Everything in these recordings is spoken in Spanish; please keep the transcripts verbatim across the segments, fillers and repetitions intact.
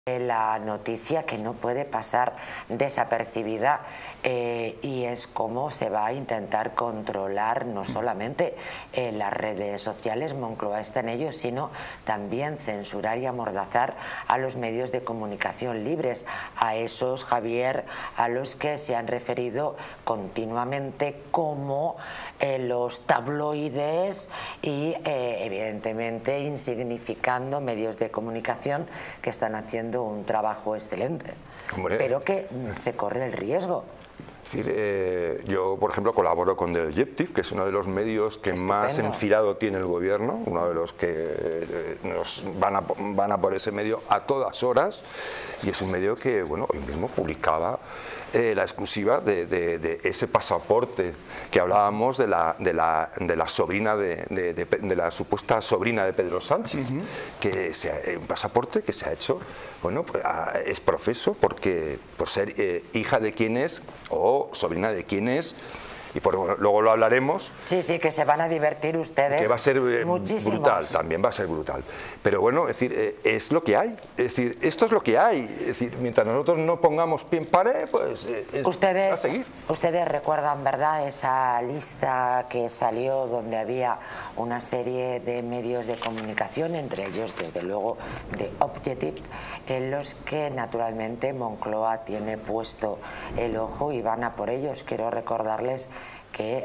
La noticia que no puede pasar desapercibida eh, y es cómo se va a intentar controlar no solamente eh, las redes sociales, Moncloa está en ello, sino también censurar y amordazar a los medios de comunicación libres, a esos, Javier, a los que se han referido continuamente como eh, los tabloides y eh, evidentemente insignificando medios de comunicación que están haciendo un trabajo excelente. Hombre, pero que se corre el riesgo. Es decir, eh, yo, por ejemplo, colaboro con The Objective, que es uno de los medios que Estupendo. más enfilado tiene el gobierno, uno de los que eh, nos van a, van a por ese medio a todas horas, y es un medio que, bueno, hoy mismo publicaba eh, la exclusiva de, de, de ese pasaporte que hablábamos de la, de la, de la sobrina de, de, de, de la supuesta sobrina de Pedro Sánchez, uh-huh. que se, un pasaporte que se ha hecho, bueno, pues, a, es profeso porque por ser eh, hija de quién es o sobrina de quién es, y por, luego lo hablaremos. Sí, sí, que se van a divertir ustedes. Que va a ser eh, brutal, también va a ser brutal. Pero bueno, es decir, eh, es lo que hay. Es decir, esto es lo que hay. Es decir, mientras nosotros no pongamos pie en pared, pues eh, es, ustedes, va a seguir. Ustedes recuerdan, ¿verdad?, esa lista que salió donde había una serie de medios de comunicación, entre ellos, desde luego, The Objective, en los que naturalmente Moncloa tiene puesto el ojo y van a por ellos. Quiero recordarles que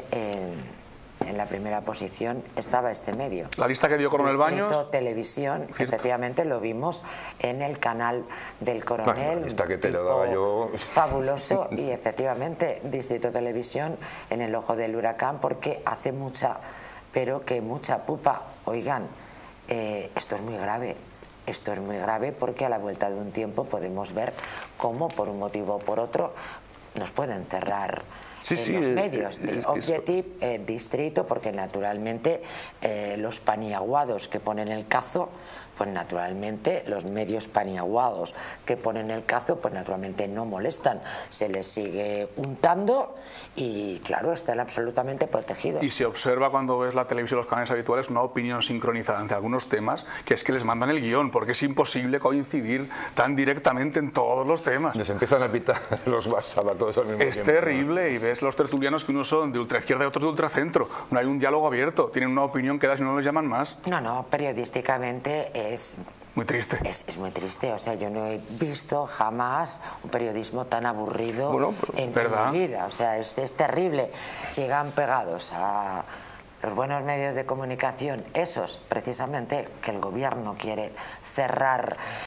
en, en la primera posición estaba este medio. La lista que dio Coronel Baños. Televisión, ¿cierto? Efectivamente lo vimos en el canal del Coronel. Bueno, la lista que te lo daba yo. Fabuloso, y efectivamente Distrito Televisión en el ojo del huracán porque hace mucha, pero que mucha pupa. Oigan, eh, esto es muy grave. Esto es muy grave porque a la vuelta de un tiempo podemos ver cómo por un motivo o por otro nos pueden cerrar Sí, en sí, los es, medios, es, es, Objective, eh, Distrito, porque naturalmente eh, los paniaguados que ponen el cazo, pues naturalmente los medios paniaguados que ponen el cazo, pues naturalmente no molestan, se les sigue untando y claro, están absolutamente protegidos. Y se observa cuando ves la televisión, los canales habituales, una opinión sincronizada ante algunos temas, que es que les mandan el guión, porque es imposible coincidir tan directamente en todos los temas. Les empiezan a pitar los WhatsApp a todos al mismo es tiempo. Es terrible, y ves los tertulianos que unos son de ultraizquierda y otros de ultracentro. No hay un diálogo abierto, tienen una opinión que da si no les llaman más. No, no, periodísticamente es... Muy triste. Es, es muy triste, o sea, yo no he visto jamás un periodismo tan aburrido bueno, en, ¿verdad? en mi vida, o sea, es, es terrible. Sigan pegados a los buenos medios de comunicación, esos precisamente que el gobierno quiere cerrar.